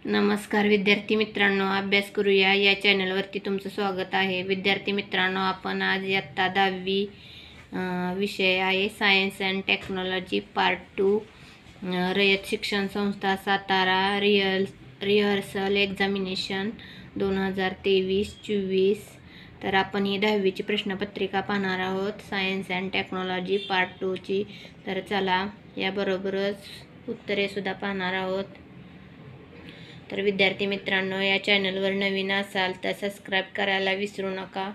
नमस्कार विद्यार्थी मित्रांनो, अभ्यास करूया या चॅनलवरती तुमचं स्वागत आहे. विद्यार्थी मित्रांनो, आपण आज इयत्ता 10वी विषय आहे science and technology part 2, Rayat Shikshan Sanstha Satara rehearsal examination 2023-24. तर आपण ही 10वीची प्रश्नपत्रिका पाहणार आहोत, सायन्स अँड टेक्नॉलॉजी पार्ट 2ची. तर चला, याबरोबरच उत्तरेसुद्धा पाहणार आहोत. तर विद्यार्थी मित्रांनो, या चॅनलवर नवीन असाल तर सबस्क्राईब करायला विसरू नका.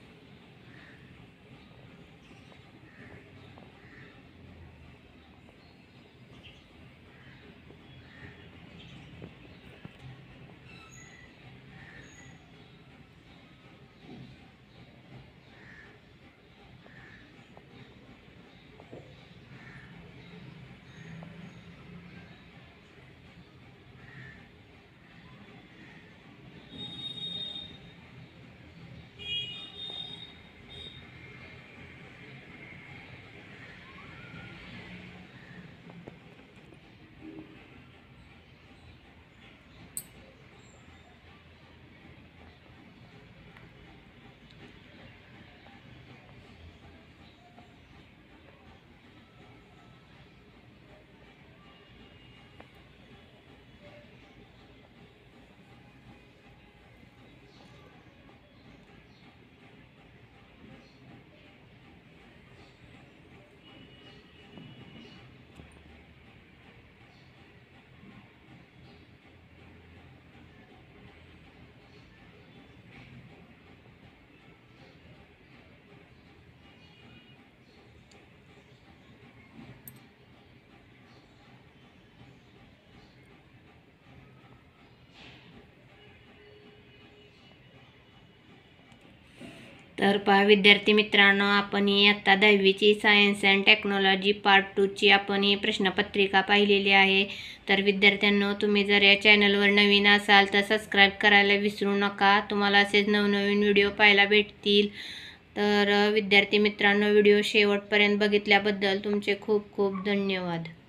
तर पहा विद्यार्थी मित्रांनो, आपण इयत्ता 10वीची सायन्स अँड टेक्नॉलॉजी पार्ट 2ची आपण ही प्रश्नपत्रिका पाहिलेली आहे. तर विद्यार्थ्यांनो, तुम्ही जर या चॅनलवर नवीन असाल तर सबस्क्राईब करायला विसरू नका. तुम्हाला असेच नवनवीन व्हिडिओ पाहायला भेटतील. तर विद्यार्थी मित्रांनो, व्हिडिओ शेवटपर्यंत बघितल्याबद्दल तुमचे खूप खूप धन्यवाद.